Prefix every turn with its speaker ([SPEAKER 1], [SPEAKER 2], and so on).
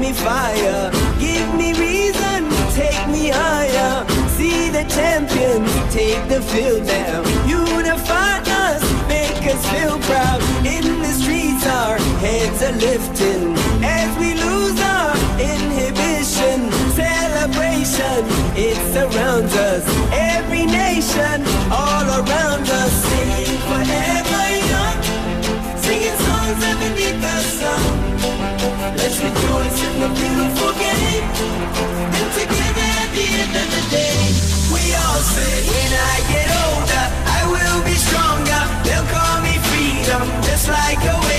[SPEAKER 1] me fire. Give me reason, take me higher. See the champions take the field now. Unify us, make us feel proud. In the streets our heads are lifting as we lose our inhibition. Celebration, it surrounds us. Every nation, all around us. Singing forever young, singing songs underneath the sun. Let's rejoice in the beautiful game, and together at the end of the day, we all say, when I get older, I will be stronger. They'll call me freedom, just like a wave.